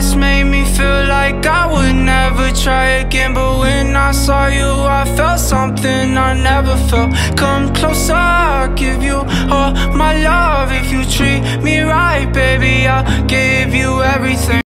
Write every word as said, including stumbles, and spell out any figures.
past made me feel like I would never try again, but when I saw you I felt something I never felt. Come closer, I'll give you all my love. If you treat me right, baby, I'll give you everything.